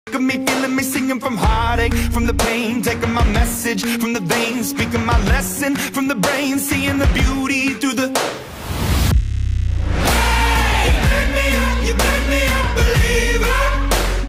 of me, feeling me, singing from heartache, from the pain, taking my message from the veins, speaking my lesson from the brain, seeing the beauty through